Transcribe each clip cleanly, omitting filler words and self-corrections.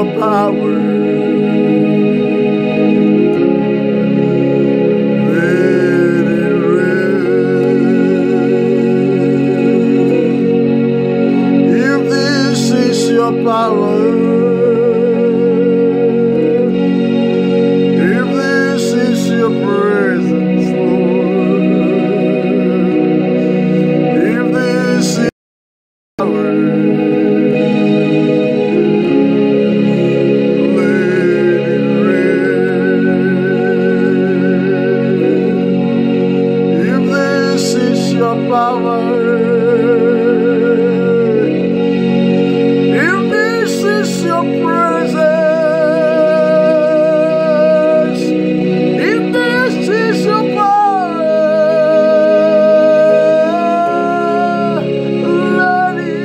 your power. Let it rain. If this is your power, if this is your presence, Lord, if this is power, power. If this is your presence, if this is your power, let it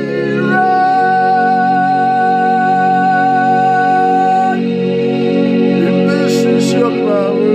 rain. If this is your power,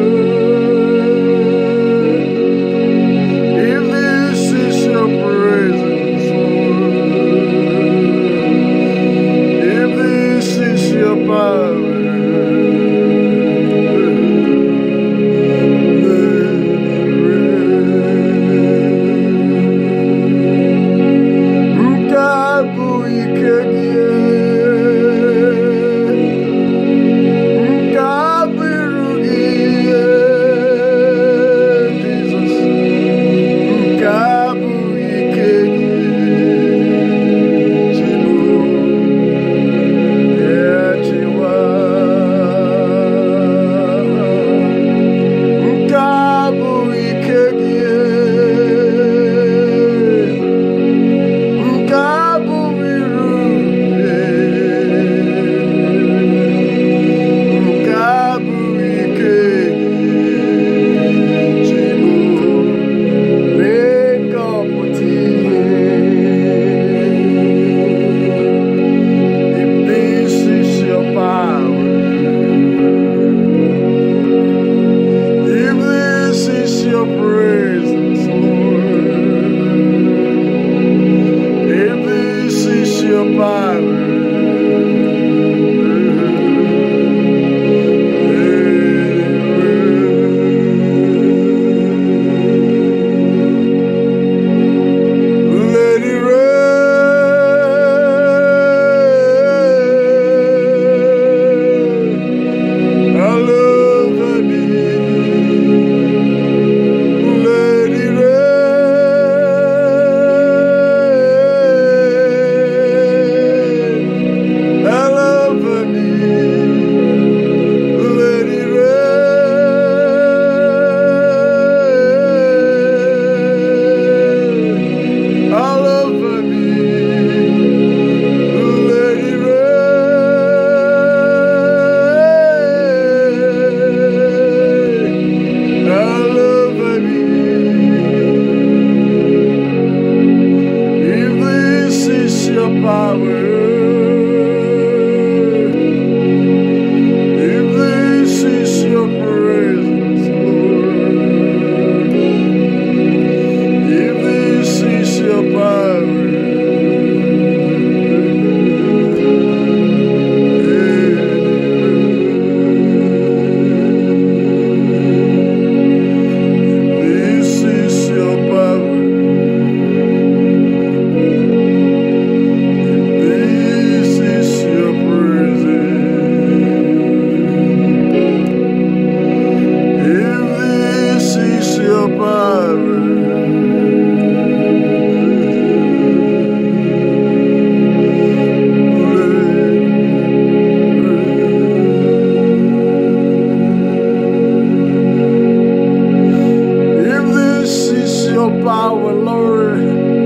power, Lord.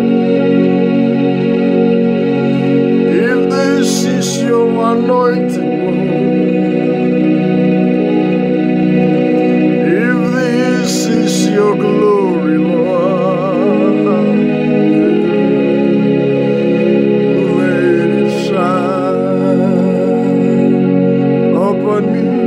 If this is your anointing, Lord. If this is your glory, Lord, let it shine upon me.